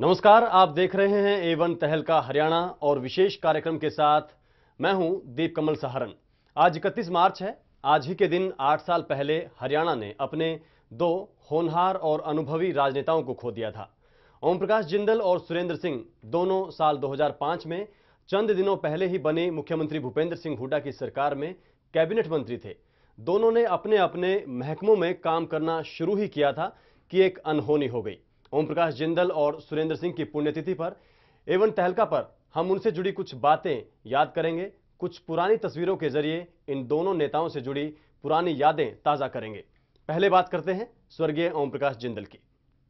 नमस्कार, आप देख रहे हैं A1 तहलका हरियाणा और विशेष कार्यक्रम के साथ मैं हूं दीप कमल सहारन। आज 31 मार्च है। आज ही के दिन 8 साल पहले हरियाणा ने अपने दो होनहार और अनुभवी राजनेताओं को खो दिया था। ओम प्रकाश जिंदल और सुरेंद्र सिंह दोनों साल 2005 में चंद दिनों पहले ही बने मुख्यमंत्री भूपेंद्र सिंह हुड्डा की सरकार में कैबिनेट मंत्री थे। दोनों ने अपने अपने महकमों में काम करना शुरू ही किया था कि एक अनहोनी हो गई। ओम प्रकाश जिंदल और सुरेंद्र सिंह की पुण्यतिथि पर A1 तहलका पर हम उनसे जुड़ी कुछ बातें याद करेंगे। कुछ पुरानी तस्वीरों के जरिए इन दोनों नेताओं से जुड़ी पुरानी यादें ताजा करेंगे। पहले बात करते हैं स्वर्गीय ओम प्रकाश जिंदल की।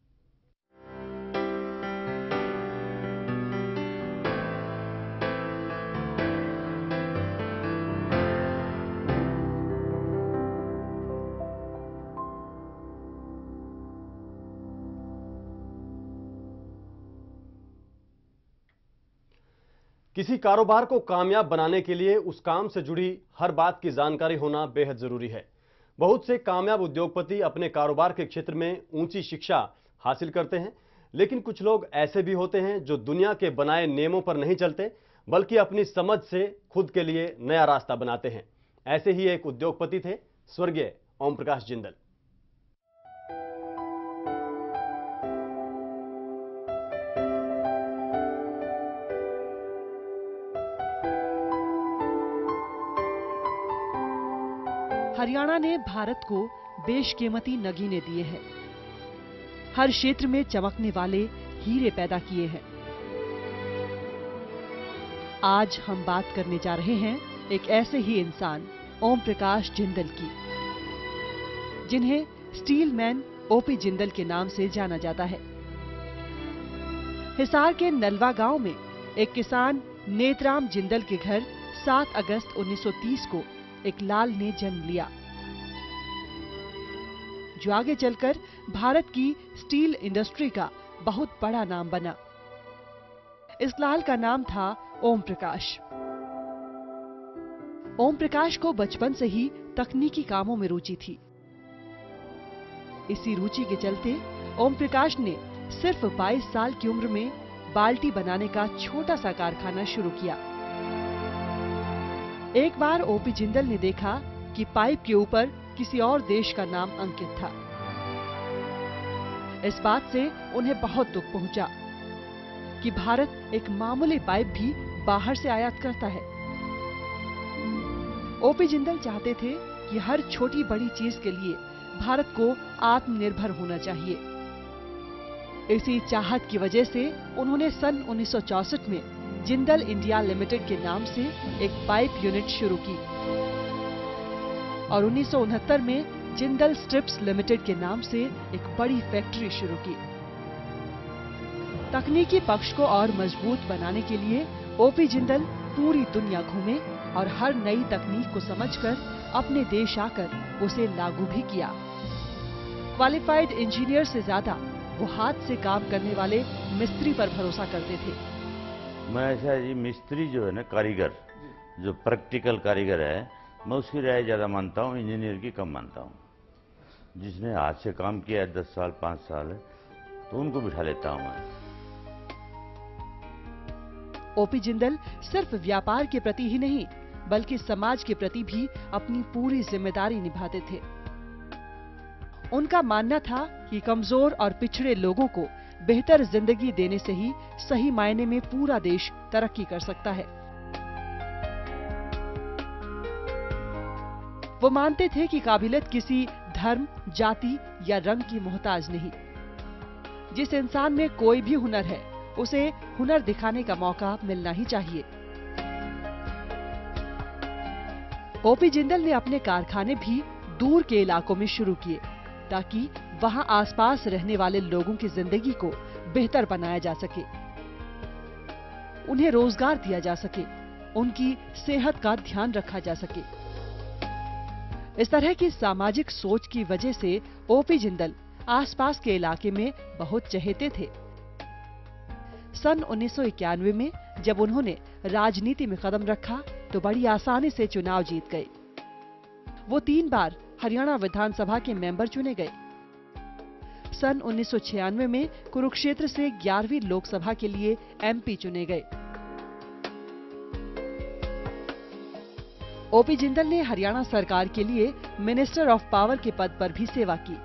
किसी कारोबार को कामयाब बनाने के लिए उस काम से जुड़ी हर बात की जानकारी होना बेहद जरूरी है। बहुत से कामयाब उद्योगपति अपने कारोबार के क्षेत्र में ऊंची शिक्षा हासिल करते हैं, लेकिन कुछ लोग ऐसे भी होते हैं जो दुनिया के बनाए नियमों पर नहीं चलते, बल्कि अपनी समझ से खुद के लिए नया रास्ता बनाते हैं। ऐसे ही एक उद्योगपति थे स्वर्गीय ओम प्रकाश जिंदल। हरियाणा ने भारत को बेशकीमती नगीने दिए हैं। हर क्षेत्र में चमकने वाले हीरे पैदा किए हैं। आज हम बात करने जा रहे हैं एक ऐसे ही इंसान ओम प्रकाश जिंदल की, जिन्हें स्टील मैन ओपी जिंदल के नाम से जाना जाता है। हिसार के नलवा गांव में एक किसान नेतराम जिंदल के घर 7 अगस्त 1930 को एक लाल ने जन्म लिया, जो आगे चलकर भारत की स्टील इंडस्ट्री का बहुत बड़ा नाम बना। इस लाल का नाम था ओम प्रकाश। ओम प्रकाश को बचपन से ही तकनीकी कामों में रुचि थी। इसी रुचि के चलते ओम प्रकाश ने सिर्फ 22 साल की उम्र में बाल्टी बनाने का छोटा सा कारखाना शुरू किया। एक बार ओपी जिंदल ने देखा कि पाइप के ऊपर किसी और देश का नाम अंकित था। इस बात से उन्हें बहुत दुख पहुंचा कि भारत एक मामूली पाइप भी बाहर से आयात करता है। ओपी जिंदल चाहते थे कि हर छोटी बड़ी चीज के लिए भारत को आत्मनिर्भर होना चाहिए। इसी चाहत की वजह से उन्होंने सन 1964 में जिंदल इंडिया लिमिटेड के नाम से एक पाइप यूनिट शुरू की और 1969 में जिंदल स्ट्रिप्स लिमिटेड के नाम से एक बड़ी फैक्ट्री शुरू की। तकनीकी पक्ष को और मजबूत बनाने के लिए ओपी जिंदल पूरी दुनिया घूमे और हर नई तकनीक को समझकर अपने देश आकर उसे लागू भी किया। क्वालिफाइड इंजीनियर से ज्यादा वो हाथ से काम करने वाले मिस्त्री पर भरोसा करते थे। मैं ऐसा जी मिस्त्री जो है ना, कारीगर, जो प्रैक्टिकल कारीगर है, मैं उसकी राय ज़्यादा मानता हूँ, इंजीनियर की कम मानता हूँ। जिसने हाथ से काम किया है 10 साल 5 साल है, तो उनको बिठा लेता हूँ मैं। ओपी जिंदल सिर्फ व्यापार के प्रति ही नहीं, बल्कि समाज के प्रति भी अपनी पूरी जिम्मेदारी निभाते थे। उनका मानना था कि कमजोर और पिछड़े लोगों को बेहतर जिंदगी देने से ही सही मायने में पूरा देश तरक्की कर सकता है। वो मानते थे कि काबिलियत किसी धर्म, जाति या रंग की मोहताज नहीं। जिस इंसान में कोई भी हुनर है, उसे हुनर दिखाने का मौका मिलना ही चाहिए। ओपी जिंदल ने अपने कारखाने भी दूर के इलाकों में शुरू किए, ताकि वहां आसपास रहने वाले लोगों की जिंदगी को बेहतर बनाया जा सके, उन्हें रोजगार दिया जा सके, उनकी सेहत का ध्यान रखा जा सके। इस तरह की सामाजिक सोच की वजह से ओपी जिंदल आसपास के इलाके में बहुत चहेते थे। सन 1991 में जब उन्होंने राजनीति में कदम रखा तो बड़ी आसानी से चुनाव जीत गए। वो 3 बार हरियाणा विधानसभा के मेंबर चुने गए। सन 1996 में कुरुक्षेत्र से 11वीं लोकसभा के लिए एमपी चुने गए। ओपी जिंदल ने हरियाणा सरकार के लिए मिनिस्टर ऑफ पावर के पद पर भी सेवा की।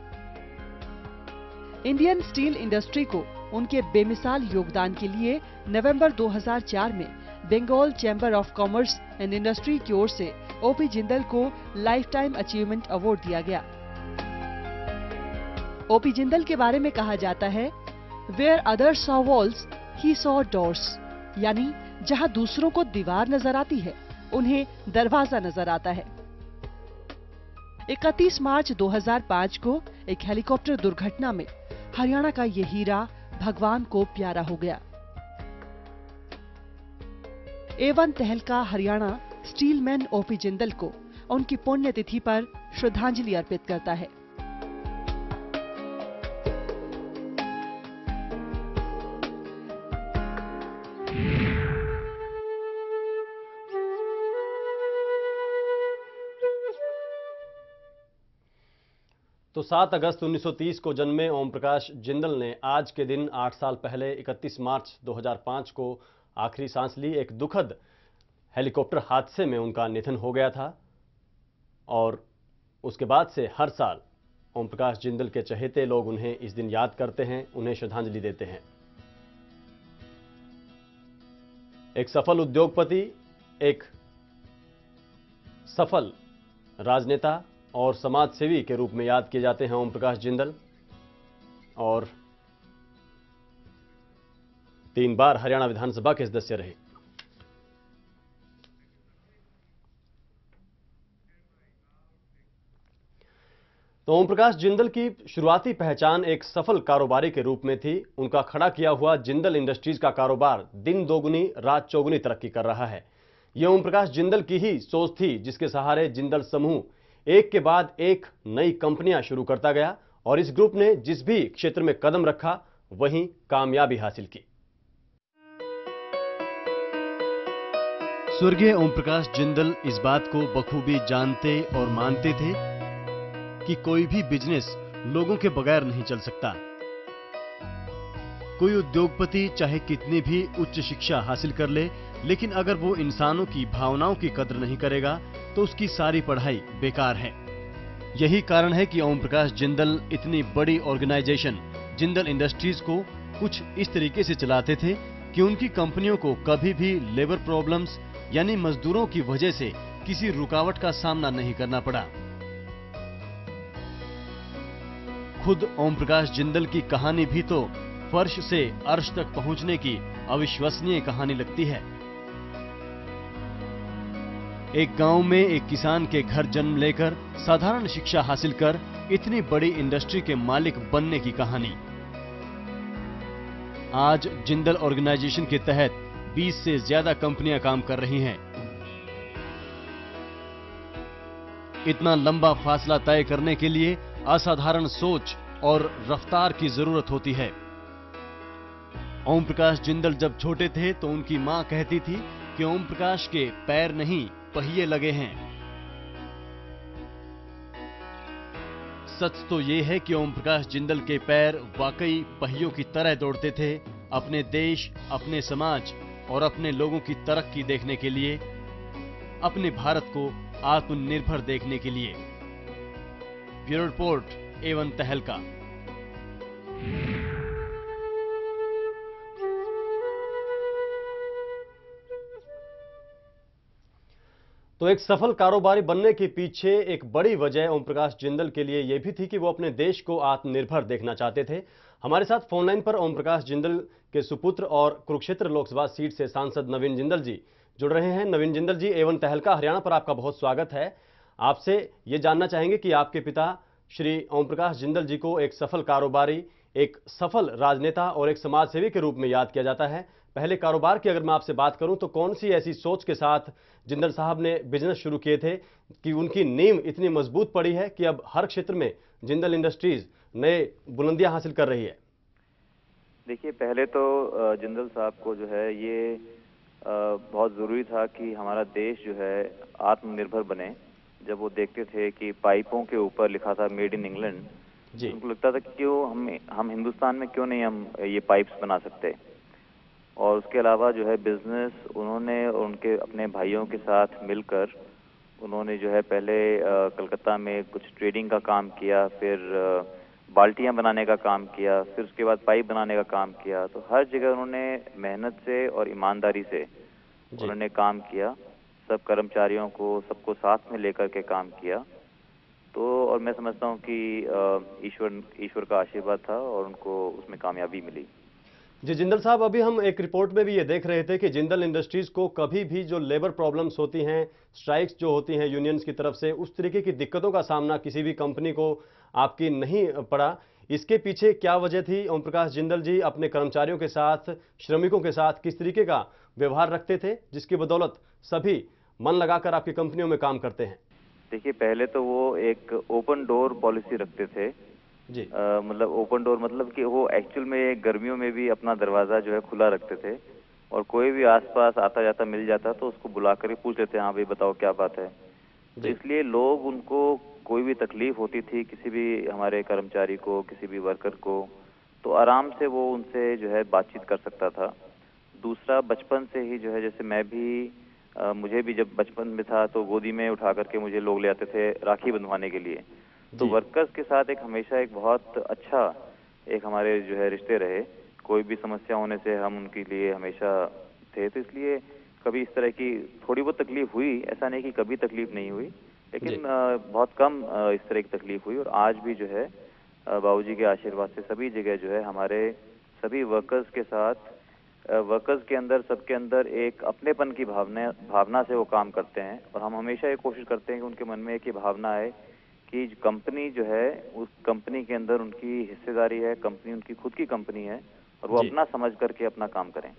इंडियन स्टील इंडस्ट्री को उनके बेमिसाल योगदान के लिए नवंबर 2004 में Bengal chamber of commerce and industry की ओर से ओपी जिंदल को लाइफ टाइम अचीवमेंट अवार्ड दिया गया। ओपी जिंदल के बारे में कहा जाता है, where others saw walls he saw doors, यानी जहां दूसरों को दीवार नजर आती है उन्हें दरवाजा नजर आता है। 31 मार्च 2005 को एक हेलीकॉप्टर दुर्घटना में हरियाणा का ये हीरा भगवान को प्यारा हो गया। A1 तहलका हरियाणा स्टीलमैन ओपी जिंदल को उनकी पुण्यतिथि पर श्रद्धांजलि अर्पित करता है। तो 7 अगस्त 1930 को जन्मे ओम प्रकाश जिंदल ने आज के दिन 8 साल पहले 31 मार्च 2005 को आखिरी सांस ली। एक दुखद हेलीकॉप्टर हादसे में उनका निधन हो गया था और उसके बाद से हर साल ओम प्रकाश जिंदल के चहेते लोग उन्हें इस दिन याद करते हैं, उन्हें श्रद्धांजलि देते हैं। एक सफल उद्योगपति, एक सफल राजनेता और समाज सेवी के रूप में याद किए जाते हैं ओम प्रकाश जिंदल, और 3 बार हरियाणा विधानसभा के सदस्य रहे। तो ओम प्रकाश जिंदल की शुरुआती पहचान एक सफल कारोबारी के रूप में थी। उनका खड़ा किया हुआ जिंदल इंडस्ट्रीज का कारोबार दिन दोगुनी रात चौगुनी तरक्की कर रहा है। यह ओम प्रकाश जिंदल की ही सोच थी जिसके सहारे जिंदल समूह एक के बाद एक नई कंपनियां शुरू करता गया और इस ग्रुप ने जिस भी क्षेत्र में कदम रखा वहीं कामयाबी हासिल की। स्वर्गीय ओम प्रकाश जिंदल इस बात को बखूबी जानते और मानते थे कि कोई भी बिजनेस लोगों के बगैर नहीं चल सकता। कोई उद्योगपति चाहे कितनी भी उच्च शिक्षा हासिल कर ले, लेकिन अगर वो इंसानों की भावनाओं की कद्र नहीं करेगा तो उसकी सारी पढ़ाई बेकार है। यही कारण है कि ओम प्रकाश जिंदल इतनी बड़ी ऑर्गेनाइजेशन जिंदल इंडस्ट्रीज को कुछ इस तरीके से चलाते थे कि उनकी कंपनियों को कभी भी लेबर प्रॉब्लम्स यानी मजदूरों की वजह से किसी रुकावट का सामना नहीं करना पड़ा। खुद ओम प्रकाश जिंदल की कहानी भी तो फर्श से अर्श तक पहुंचने की अविश्वसनीय कहानी लगती है। एक गांव में एक किसान के घर जन्म लेकर साधारण शिक्षा हासिल कर इतनी बड़ी इंडस्ट्री के मालिक बनने की कहानी। आज जिंदल ऑर्गेनाइजेशन के तहत 20 से ज्यादा कंपनियां काम कर रही हैं। इतना लंबा फासला तय करने के लिए असाधारण सोच और रफ्तार की जरूरत होती है। ओम प्रकाश जिंदल जब छोटे थे तो उनकी मां कहती थी कि ओम प्रकाश के पैर नहीं पहिए लगे हैं। सच तो यह है कि ओम प्रकाश जिंदल के पैर वाकई पहियों की तरह दौड़ते थे, अपने देश, अपने समाज और अपने लोगों की तरक्की देखने के लिए, अपने भारत को आत्मनिर्भर देखने के लिए। ब्यूरो रिपोर्ट, A1 तहलका। तो एक सफल कारोबारी बनने के पीछे एक बड़ी वजह ओम प्रकाश जिंदल के लिए यह भी थी कि वो अपने देश को आत्मनिर्भर देखना चाहते थे। हमारे साथ फोन लाइन पर ओम प्रकाश जिंदल के सुपुत्र और कुरुक्षेत्र लोकसभा सीट से सांसद नवीन जिंदल जी जुड़ रहे हैं। नवीन जिंदल जी, A1 तहलका हरियाणा पर आपका बहुत स्वागत है। आपसे ये जानना चाहेंगे कि आपके पिता श्री ओम प्रकाश जिंदल जी को एक सफल कारोबारी, एक सफल राजनेता और एक समाज सेवी के रूप में याद किया जाता है। पहले कारोबार की अगर मैं आपसे बात करूं तो कौन सी ऐसी सोच के साथ जिंदल साहब ने बिजनेस शुरू किए थे कि उनकी नींव इतनी मजबूत पड़ी है कि अब हर क्षेत्र में जिंदल इंडस्ट्रीज नए बुलंदियां हासिल कर रही है? देखिए, पहले तो जिंदल साहब को जो है ये बहुत ज़रूरी था कि हमारा देश जो है आत्मनिर्भर बने। जब वो देखते थे कि पाइपों के ऊपर लिखा था मेड इन इंग्लैंड, जी उनको लगता था कि क्यों हम हिंदुस्तान में क्यों नहीं हम ये पाइप्स बना सकते। और उसके अलावा जो है बिजनेस उन्होंने और उनके अपने भाइयों के साथ मिलकर उन्होंने जो है पहले कलकत्ता में कुछ ट्रेडिंग का काम किया, फिर बाल्टियां बनाने का काम किया, फिर उसके बाद पाइप बनाने का काम किया। तो हर जगह उन्होंने मेहनत से और ईमानदारी से जी उन्होंने काम किया, सब कर्मचारियों को सबको साथ में लेकर के काम किया। तो और मैं समझता हूँ कि ईश्वर का आशीर्वाद था और उनको उसमें कामयाबी मिली। जी जिंदल साहब, अभी हम एक रिपोर्ट में भी ये देख रहे थे कि जिंदल इंडस्ट्रीज को कभी भी जो लेबर प्रॉब्लम्स होती हैं, स्ट्राइक्स जो होती हैं यूनियंस की तरफ से, उस तरीके की दिक्कतों का सामना किसी भी कंपनी को आपकी नहीं पड़ा। इसके पीछे क्या वजह थी? ओम प्रकाश जिंदल जी अपने कर्मचारियों के साथ, श्रमिकों के साथ किस तरीके का व्यवहार रखते थे, जिसकी बदौलत सभी मन लगाकर आपकी कंपनियों में काम करते हैं? देखिए, पहले तो वो एक ओपन डोर पॉलिसी रखते थे। जी मतलब ओपन डोर मतलब कि वो एक्चुअल में गर्मियों में भी अपना दरवाजा जो है खुला रखते थे, और कोई भी आसपास आता जाता मिल जाता तो उसको बुलाकर ही पूछ लेते, हाँ भाई बताओ क्या बात है। तो जी इसलिए लोग उनको कोई भी तकलीफ होती थी किसी भी हमारे कर्मचारी को, किसी भी वर्कर को, तो आराम से वो उनसे जो है बातचीत कर सकता था। दूसरा, बचपन से ही जो है जैसे मैं भी मुझे भी जब बचपन में था तो गोदी में उठा करके मुझे लोग ले आते थे राखी बंधवाने के लिए। तो जी वर्कर्स के साथ एक हमेशा एक बहुत अच्छा एक हमारे जो है रिश्ते रहे। कोई भी समस्या होने से हम उनके लिए हमेशा थे। तो इसलिए कभी इस तरह की थोड़ी बहुत तकलीफ हुई, ऐसा नहीं कि कभी तकलीफ नहीं हुई, जी लेकिन बहुत कम इस तरह की तकलीफ हुई। और आज भी जो है बाबूजी के आशीर्वाद से सभी जगह जो है हमारे सभी वर्कर्स के साथ वर्कर्स के अंदर, सबके अंदर एक अपनेपन की भावना से वो काम करते हैं। और हम हमेशा ये कोशिश करते हैं कि उनके मन में एक ये भावना आए कि कंपनी जो है, उस कंपनी के अंदर उनकी हिस्सेदारी है, कंपनी उनकी खुद की कंपनी है, और वो जी अपना समझ करके अपना काम करें।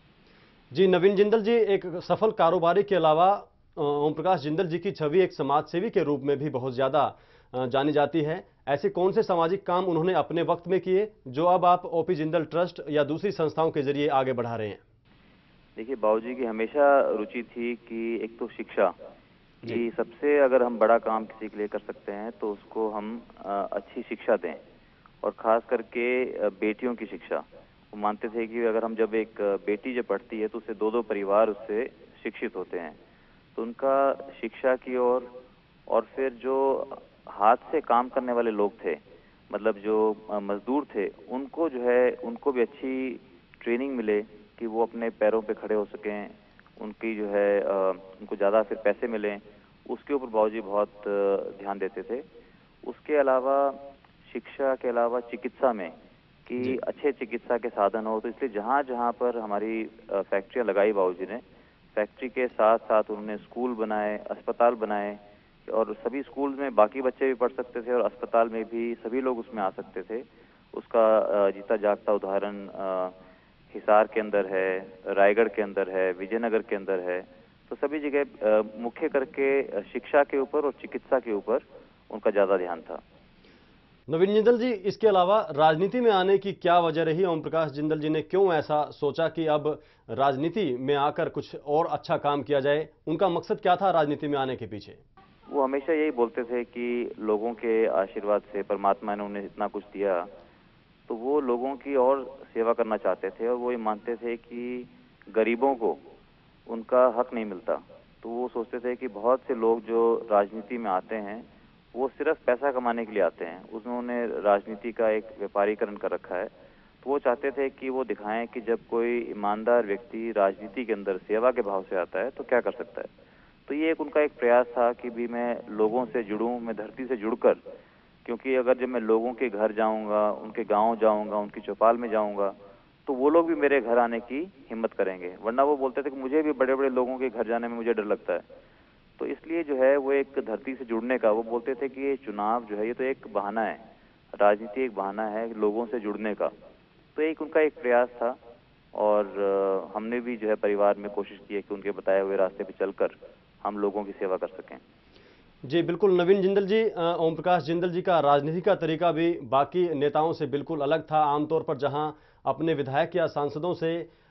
जी नवीन जिंदल जी, एक सफल कारोबारी के अलावा ओम प्रकाश जिंदल जी की छवि एक समाजसेवी के रूप में भी बहुत ज्यादा जानी जाती है। ऐसे कौन से सामाजिक काम उन्होंने अपने वक्त में किए जो अब आप ओपी जिंदल ट्रस्ट या दूसरी संस्थाओं के जरिए आगे बढ़ा रहे हैं? देखिए, बाबूजी की हमेशा रुचि थी कि एक तो शिक्षा, जी कि सबसे अगर हम बड़ा काम किसी के लिए कर सकते हैं तो उसको हम अच्छी शिक्षा दें, और खास करके बेटियों की शिक्षा। वो मानते थे कि अगर हम जब एक बेटी जब पढ़ती है तो उससे दो दो परिवार उससे शिक्षित होते हैं। तो उनका शिक्षा की और फिर जो हाथ से काम करने वाले लोग थे, मतलब जो मजदूर थे, उनको जो है उनको भी अच्छी ट्रेनिंग मिले कि वो अपने पैरों पे खड़े हो सकें, उनकी जो है उनको ज़्यादा फिर पैसे मिलें, उसके ऊपर बाबूजी बहुत ध्यान देते थे। उसके अलावा शिक्षा के अलावा चिकित्सा में, कि जी अच्छे चिकित्सा के साधन हो। तो इसलिए जहाँ जहाँ पर हमारी फैक्ट्रियाँ लगाई बाबूजी ने, फैक्ट्री के साथ साथ उन्होंने स्कूल बनाए, अस्पताल बनाए, और सभी स्कूल में बाकी बच्चे भी पढ़ सकते थे और अस्पताल में भी सभी लोग उसमें आ सकते थे। उसका जीता जागता उदाहरण हिसार के अंदर है, रायगढ़ के अंदर है, विजयनगर के अंदर है। तो सभी जगह मुख्य करके शिक्षा के ऊपर और चिकित्सा के ऊपर उनका ज़्यादा ध्यान था। नवीन जिंदल जी, इसके अलावा राजनीति में आने की क्या वजह रही? ओम प्रकाश जिंदल जी ने क्यों ऐसा सोचा कि अब राजनीति में आकर कुछ और अच्छा काम किया जाए? उनका मकसद क्या था राजनीति में आने के पीछे? वो हमेशा यही बोलते थे कि लोगों के आशीर्वाद से परमात्मा ने उन्हें इतना कुछ दिया, तो वो लोगों की और सेवा करना चाहते थे। और वो ये मानते थे कि गरीबों को उनका हक नहीं मिलता। तो वो सोचते थे कि बहुत से लोग जो राजनीति में आते हैं वो सिर्फ पैसा कमाने के लिए आते हैं, उन्होंने राजनीति का एक व्यापारीकरण कर रखा है। तो वो चाहते थे कि वो दिखाएं कि जब कोई ईमानदार व्यक्ति राजनीति के अंदर सेवा के भाव से आता है तो क्या कर सकता है। तो ये एक उनका एक प्रयास था कि भी मैं लोगों से जुड़ूं, मैं धरती से जुड़कर, क्योंकि अगर जब मैं लोगों के घर जाऊंगा, उनके गांव जाऊंगा, उनकी चौपाल में जाऊंगा, तो वो लोग भी मेरे घर आने की हिम्मत करेंगे। वरना वो बोलते थे कि मुझे भी बड़े बड़े लोगों के घर जाने में मुझे डर लगता है। तो इसलिए जो है वो एक धरती से जुड़ने का, वो बोलते थे कि ये चुनाव जो है ये तो एक बहाना है, राजनीति एक बहाना है लोगों से जुड़ने का। तो एक उनका एक प्रयास था। और हमने भी जो है परिवार में कोशिश की है कि उनके बताए हुए रास्ते पे चलकर हम लोगों की सेवा कर सकें। जी बिल्कुल नवीन जिंदल जी, ओम प्रकाश जिंदल जी का राजनीति का तरीका भी बाकी नेताओं से बिल्कुल अलग था। आमतौर पर जहां अपने विधायक या सांसदों से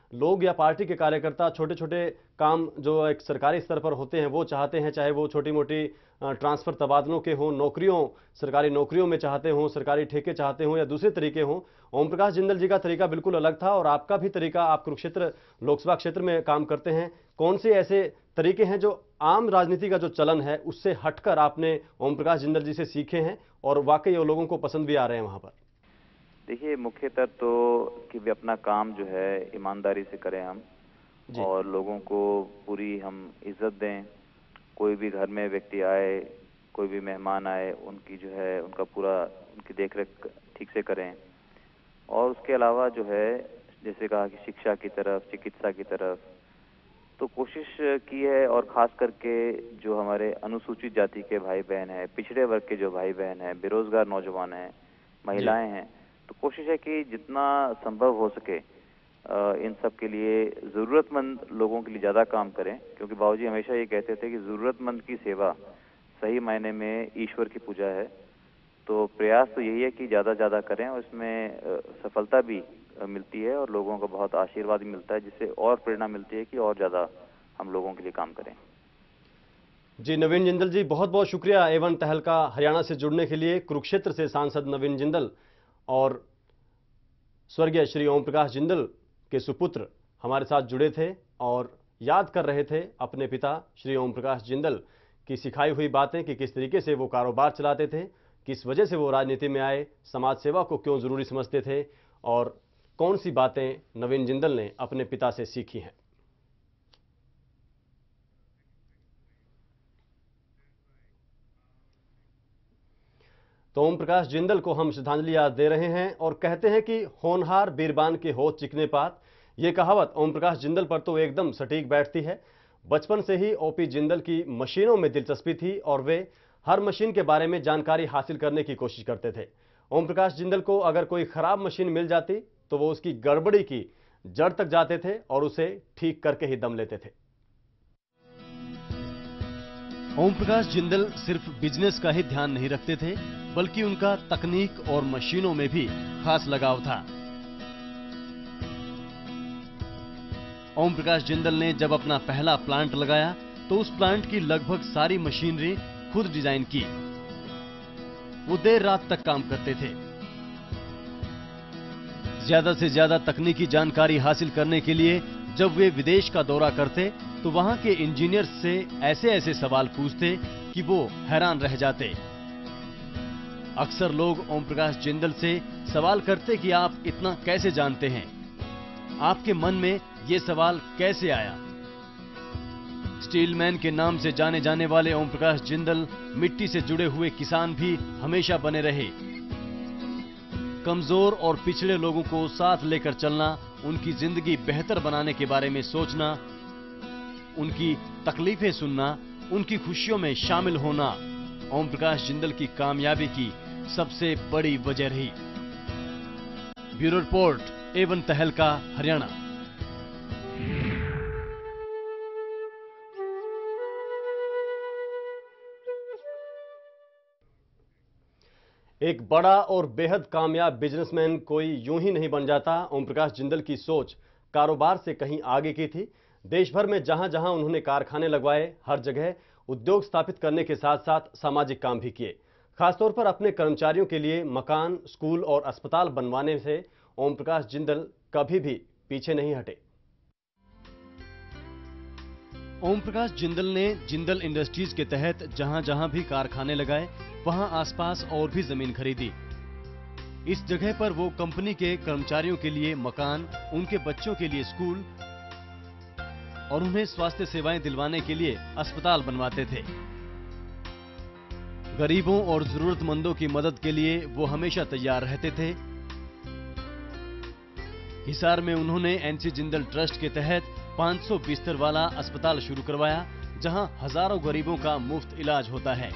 लोग या पार्टी के कार्यकर्ता छोटे छोटे काम जो एक सरकारी स्तर पर होते हैं वो चाहते हैं, चाहे वो छोटी मोटी ट्रांसफर तबादलों के हों, नौकरियों, सरकारी नौकरियों में चाहते हों, सरकारी ठेके चाहते हों या दूसरे तरीके हों। ओम प्रकाश जिंदल जी का तरीका बिल्कुल अलग था और आपका भी तरीका, आप कुरुक्षेत्र लोकसभा क्षेत्र में काम करते हैं। कौन से ऐसे तरीके हैं जो आम राजनीति का जो चलन है उससे हटकर आपने ओम प्रकाश जिंदल जी से सीखे हैं और वाकई वो लोगों को पसंद भी आ रहे हैं वहां पर? देखिए, मुख्यतः तो कि भी अपना काम जो है ईमानदारी से करें हम, और लोगों को पूरी हम इज्जत दें। कोई भी घर में व्यक्ति आए, कोई भी मेहमान आए, उनकी जो है उनका पूरा उनकी देखरेख ठीक से करें। और उसके अलावा जो है जैसे कहा कि शिक्षा की तरफ, चिकित्सा की तरफ तो कोशिश की है, और खास करके जो हमारे अनुसूचित जाति के भाई बहन हैं, पिछड़े वर्ग के जो भाई बहन हैं, बेरोजगार नौजवान हैं, महिलाएं हैं, तो कोशिश है कि जितना संभव हो सके इन सब के लिए ज़रूरतमंद लोगों के लिए ज़्यादा काम करें, क्योंकि बाबूजी हमेशा ये कहते थे कि ज़रूरतमंद की सेवा सही मायने में ईश्वर की पूजा है। तो प्रयास तो यही है कि ज़्यादा से ज़्यादा करें, और इसमें सफलता भी मिलती है और लोगों का बहुत आशीर्वाद भी मिलता है, जिससे और प्रेरणा मिलती है कि और ज़्यादा हम लोगों के लिए काम करें। जी, नवीन जिंदल जी, बहुत बहुत शुक्रिया A1 तहलका हरियाणा से जुड़ने के लिए। कुरुक्षेत्र से सांसद नवीन जिंदल और स्वर्गीय श्री ओम प्रकाश जिंदल के सुपुत्र हमारे साथ जुड़े थे और याद कर रहे थे अपने पिता श्री ओम प्रकाश जिंदल की सिखाई हुई बातें कि किस तरीके से वो कारोबार चलाते थे, किस वजह से वो राजनीति में आए, समाज सेवा को क्यों जरूरी समझते थे और कौन सी बातें नवीन जिंदल ने अपने पिता से सीखी हैं। तो ओम प्रकाश जिंदल को हम श्रद्धांजलि आज दे रहे हैं और कहते हैं कि होनहार बीरबान के होत चिकने पात। ये कहावत ओम प्रकाश जिंदल पर तो एकदम सटीक बैठती है। बचपन से ही ओपी जिंदल की मशीनों में दिलचस्पी थी और वे हर मशीन के बारे में जानकारी हासिल करने की कोशिश करते थे। ओम प्रकाश जिंदल को अगर कोई खराब मशीन मिल जाती तो वो उसकी गड़बड़ी की जड़ तक जाते थे और उसे ठीक करके ही दम लेते थे। ओम प्रकाश जिंदल सिर्फ बिजनेस का ही ध्यान नहीं रखते थे, बल्कि उनका तकनीक और मशीनों में भी खास लगाव था। ओम प्रकाश जिंदल ने जब अपना पहला प्लांट लगाया तो उस प्लांट की लगभग सारी मशीनरी खुद डिजाइन की। वो देर रात तक काम करते थे। ज्यादा से ज्यादा तकनीकी जानकारी हासिल करने के लिए जब वे विदेश का दौरा करते तो वहां के इंजीनियर्स से ऐसे ऐसे सवाल पूछते कि वो हैरान रह जाते। अक्सर लोग ओम प्रकाश जिंदल से सवाल करते कि आप इतना कैसे जानते हैं, आपके मन में ये सवाल कैसे आया। स्टीलमैन के नाम से जाने जाने वाले ओम प्रकाश जिंदल मिट्टी से जुड़े हुए किसान भी हमेशा बने रहे। कमजोर और पिछड़े लोगों को साथ लेकर चलना, उनकी जिंदगी बेहतर बनाने के बारे में सोचना, उनकी तकलीफें सुनना, उनकी खुशियों में शामिल होना ओम प्रकाश जिंदल की कामयाबी की सबसे बड़ी वजह रही। ब्यूरो रिपोर्ट, A1 तहलका, हरियाणा। एक बड़ा और बेहद कामयाब बिजनेसमैन कोई यूं ही नहीं बन जाता। ओम प्रकाश जिंदल की सोच कारोबार से कहीं आगे की थी। देश भर में जहां जहां उन्होंने कारखाने लगवाए, हर जगह उद्योग स्थापित करने के साथ साथ सामाजिक काम भी किए। खासतौर पर अपने कर्मचारियों के लिए मकान, स्कूल और अस्पताल बनवाने से ओम प्रकाश जिंदल कभी भी पीछे नहीं हटे। ओम प्रकाश जिंदल ने जिंदल इंडस्ट्रीज के तहत जहां जहां भी कारखाने लगाए, वहां आसपास और भी जमीन खरीदी। इस जगह पर वो कंपनी के कर्मचारियों के लिए मकान, उनके बच्चों के लिए स्कूल और उन्हें स्वास्थ्य सेवाएं दिलवाने के लिए अस्पताल बनवाते थे। गरीबों और जरूरतमंदों की मदद के लिए वो हमेशा तैयार रहते थे। हिसार में उन्होंने एनसी जिंदल ट्रस्ट के तहत 500 बिस्तर वाला अस्पताल शुरू करवाया, जहां हजारों गरीबों का मुफ्त इलाज होता है।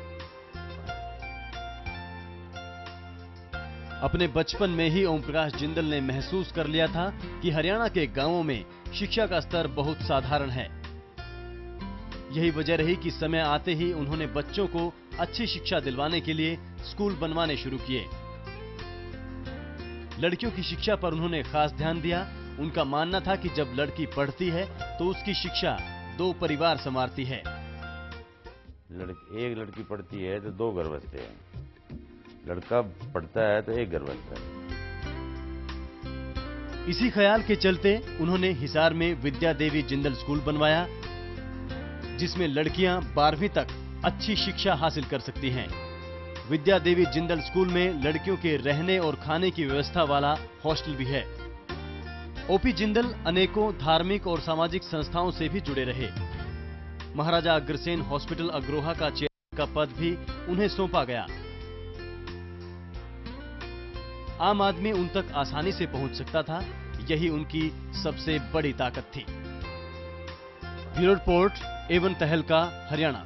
अपने बचपन में ही ओम प्रकाश जिंदल ने महसूस कर लिया था कि हरियाणा के गांवों में शिक्षा का स्तर बहुत साधारण है। यही वजह रही कि समय आते ही उन्होंने बच्चों को अच्छी शिक्षा दिलवाने के लिए स्कूल बनवाने शुरू किए। लड़कियों की शिक्षा पर उन्होंने खास ध्यान दिया। उनका मानना था कि जब लड़की पढ़ती है तो उसकी शिक्षा 2 परिवार संवारती है। एक लड़की पढ़ती है तो 2 घर बसते हैं, लड़का पढ़ता है तो 1 घर बसता है। इसी ख्याल के चलते उन्होंने हिसार में विद्या देवी जिंदल स्कूल बनवाया, जिसमें लड़कियां 12वीं तक अच्छी शिक्षा हासिल कर सकती हैं। विद्या देवी जिंदल स्कूल में लड़कियों के रहने और खाने की व्यवस्था वाला हॉस्टल भी है। ओपी जिंदल अनेकों धार्मिक और सामाजिक संस्थाओं से भी जुड़े रहे। महाराजा अग्रसेन हॉस्पिटल अग्रोहा का चेयरमैन का पद भी उन्हें सौंपा गया। आम आदमी उन तक आसानी से पहुंच सकता था, यही उनकी सबसे बड़ी ताकत थी। ब्यूरो रिपोर्ट, एवन तहलका, हरियाणा।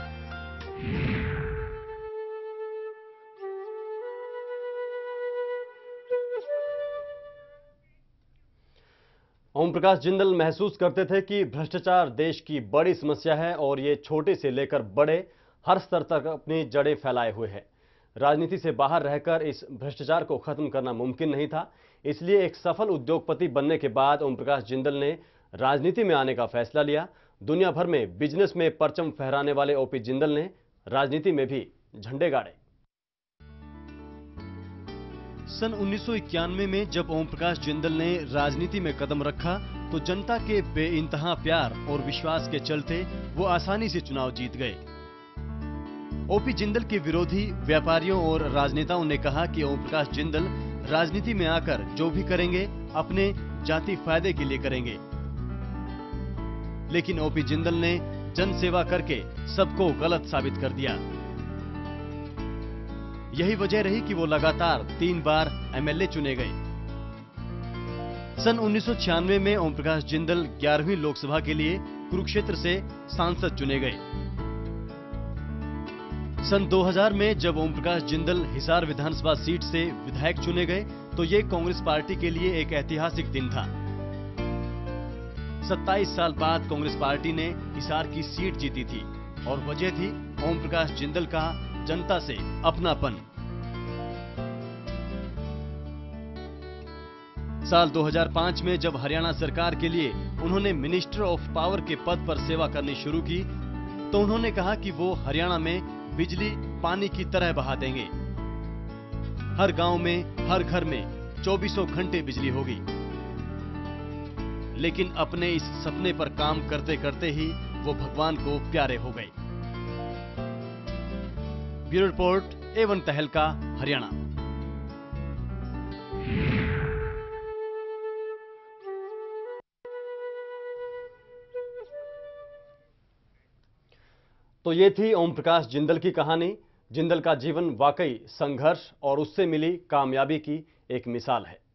ओम प्रकाश जिंदल महसूस करते थे कि भ्रष्टाचार देश की बड़ी समस्या है और ये छोटे से लेकर बड़े हर स्तर तक अपनी जड़ें फैलाए हुए है। राजनीति से बाहर रहकर इस भ्रष्टाचार को खत्म करना मुमकिन नहीं था, इसलिए एक सफल उद्योगपति बनने के बाद ओम प्रकाश जिंदल ने राजनीति में आने का फैसला लिया। दुनिया भर में बिजनेस में परचम फहराने वाले ओपी जिंदल ने राजनीति में भी झंडे गाड़े। सन 1991 में जब ओम प्रकाश जिंदल ने राजनीति में कदम रखा तो जनता के बेइंतहा प्यार और विश्वास के चलते वो आसानी से चुनाव जीत गए। ओपी जिंदल के विरोधी व्यापारियों और राजनेताओं ने कहा कि ओम प्रकाश जिंदल राजनीति में आकर जो भी करेंगे अपने जाति फायदे के लिए करेंगे, लेकिन ओपी जिंदल ने जन सेवा करके सबको गलत साबित कर दिया। यही वजह रही कि वो लगातार 3 बार एमएलए चुने गए। सन 1996 में ओम प्रकाश जिंदल 11वीं लोकसभा के लिए कुरुक्षेत्र से सांसद चुने गए। सन 2000 में जब ओम प्रकाश जिंदल हिसार विधानसभा सीट से विधायक चुने गए तो ये कांग्रेस पार्टी के लिए एक ऐतिहासिक दिन था। 27 साल बाद कांग्रेस पार्टी ने हिसार की सीट जीती थी और वजह थी ओम प्रकाश जिंदल का जनता से अपनापन। साल 2005 में जब हरियाणा सरकार के लिए उन्होंने मिनिस्टर ऑफ पावर के पद पर सेवा करनी शुरू की तो उन्होंने कहा कि वो हरियाणा में बिजली पानी की तरह बहा देंगे। हर गांव में, हर घर में 24 घंटे बिजली होगी। लेकिन अपने इस सपने पर काम करते करते ही वो भगवान को प्यारे हो गए। ब्यूरो रिपोर्ट, एवन तहलका, हरियाणा। तो ये थी ओम प्रकाश जिंदल की कहानी। जिंदल का जीवन वाकई संघर्ष और उससे मिली कामयाबी की एक मिसाल है।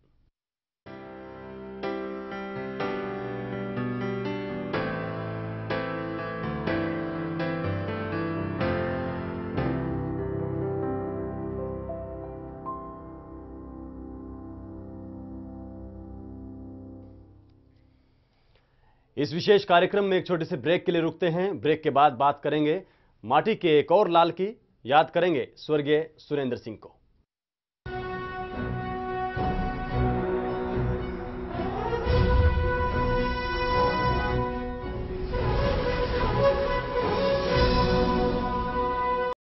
इस विशेष कार्यक्रम में एक छोटे से ब्रेक के लिए रुकते हैं। ब्रेक के बाद बात करेंगे माटी के एक और लाल की, याद करेंगे स्वर्गीय सुरेंद्र सिंह को।